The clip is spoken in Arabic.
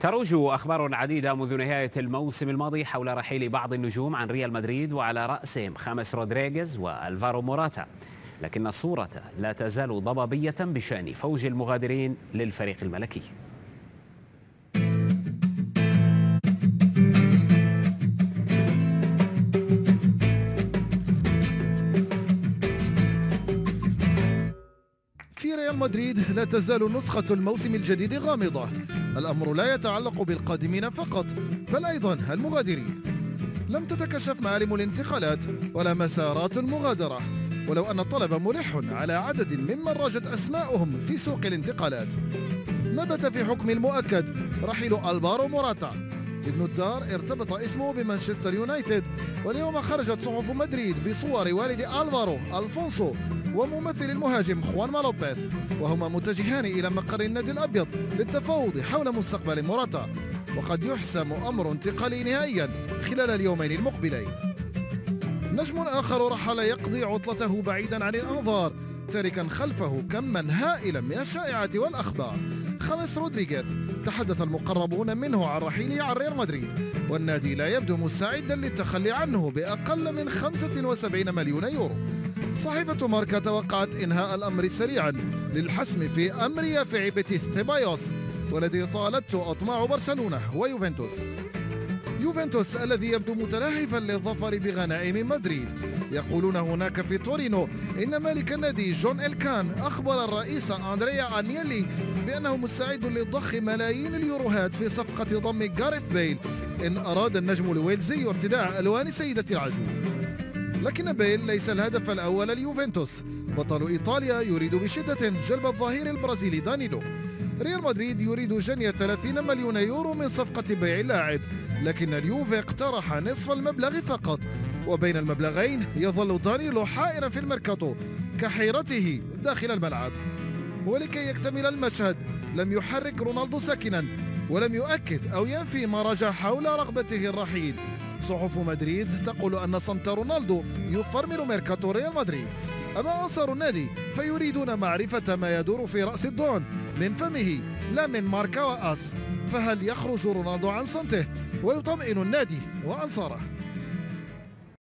تروج أخبار عديدة منذ نهاية الموسم الماضي حول رحيل بعض النجوم عن ريال مدريد، وعلى رأسهم خامس رودريغيز والفارو موراتا، لكن الصورة لا تزال ضبابية بشأن فوج المغادرين للفريق الملكي. في ريال مدريد لا تزال نسخة الموسم الجديد غامضة. الأمر لا يتعلق بالقادمين فقط بل أيضا المغادرين. لم تتكشف معالم الانتقالات ولا مسارات المغادرة، ولو أن الطلب ملح على عدد ممن راجت أسماؤهم في سوق الانتقالات. ما بات في حكم المؤكد رحيل ألفارو موراتا. ابن الدار ارتبط اسمه بمانشستر يونايتد، واليوم خرجت صحف مدريد بصور والد ألفارو ألفونسو وممثل المهاجم خوان لوبيز، وهما متجهان إلى مقر النادي الأبيض للتفاوض حول مستقبل موراتا، وقد يحسم أمر انتقالي نهائيا خلال اليومين المقبلين. نجم آخر رحل يقضي عطلته بعيدا عن الأنظار، تاركا خلفه كما هائلا من الشائعات والأخبار. خامس رودريغيز تحدث المقربون منه عن رحيله عن ريال مدريد، والنادي لا يبدو مستعدا للتخلي عنه بأقل من 75 مليون يورو. صحيفة ماركا توقعت إنهاء الأمر سريعا للحسم في أمر يافع بيتيس سيبايوس، والذي طالته أطماع برشلونة ويوفنتوس. يوفنتوس الذي يبدو متلهفا للظفر بغنائم مدريد. يقولون هناك في تورينو إن مالك النادي جون إلكان أخبر الرئيس أندريا أنيلي بأنه مستعد لضخ ملايين اليوروهات في صفقة ضم غاريث بيل إن أراد النجم الويلزي ارتداع ألوان سيدة العجوز. لكن بيل ليس الهدف الأول ليوفنتوس. بطل إيطاليا يريد بشدة جلب الظهير البرازيلي دانيلو. ريال مدريد يريد جني 30 مليون يورو من صفقة بيع اللاعب، لكن اليوفي اقترح نصف المبلغ فقط، وبين المبلغين يظل دانيلو حائرا في الميركاتو كحيرته داخل الملعب. ولكي يكتمل المشهد لم يحرك رونالدو ساكنا، ولم يؤكد أو ينفي ما رجع حول رغبته الرحيل. صحف مدريد تقول أن صمت رونالدو يفرمل ميركاتو ريال مدريد، أما أنصار النادي فيريدون معرفة ما يدور في رأس الدون من فمه لا من ماركا وآس. فهل يخرج رونالدو عن صمته ويطمئن النادي وأنصاره؟